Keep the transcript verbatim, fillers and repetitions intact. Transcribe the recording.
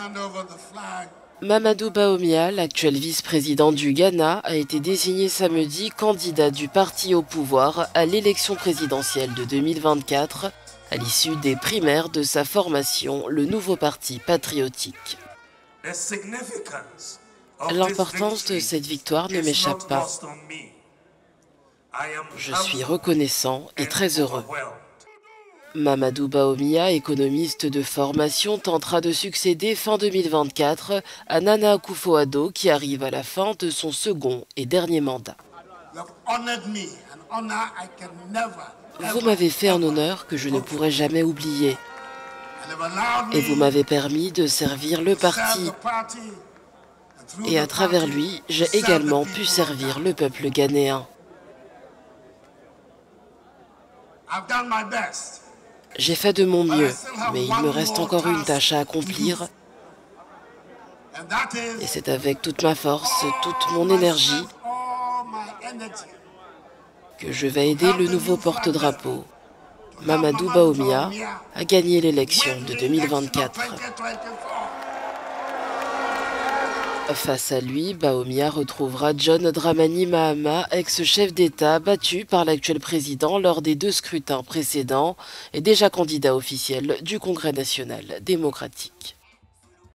Mamadou Bawumia, l'actuel vice-président du Ghana, a été désigné samedi candidat du parti au pouvoir à l'élection présidentielle de deux mille vingt-quatre, à l'issue des primaires de sa formation, le nouveau parti patriotique. L'importance de cette victoire ne m'échappe pas. Je suis reconnaissant et très heureux. Mamadou Bawumia, économiste de formation, tentera de succéder fin deux mille vingt-quatre à Nana Akufo-Addo qui arrive à la fin de son second et dernier mandat. Vous m'avez fait un honneur que je ne pourrai jamais oublier. Et vous m'avez permis de servir le parti. Et à travers lui, j'ai également pu servir le peuple ghanéen. J'ai fait de mon mieux, mais il me reste encore une tâche à accomplir. Et c'est avec toute ma force, toute mon énergie, que je vais aider le nouveau porte-drapeau, Mamadou Bawumia, à gagner l'élection de deux mille vingt-quatre. Face à lui, Bawumia retrouvera John Dramani Mahama, ex-chef d'État battu par l'actuel président lors des deux scrutins précédents et déjà candidat officiel du Congrès national démocratique.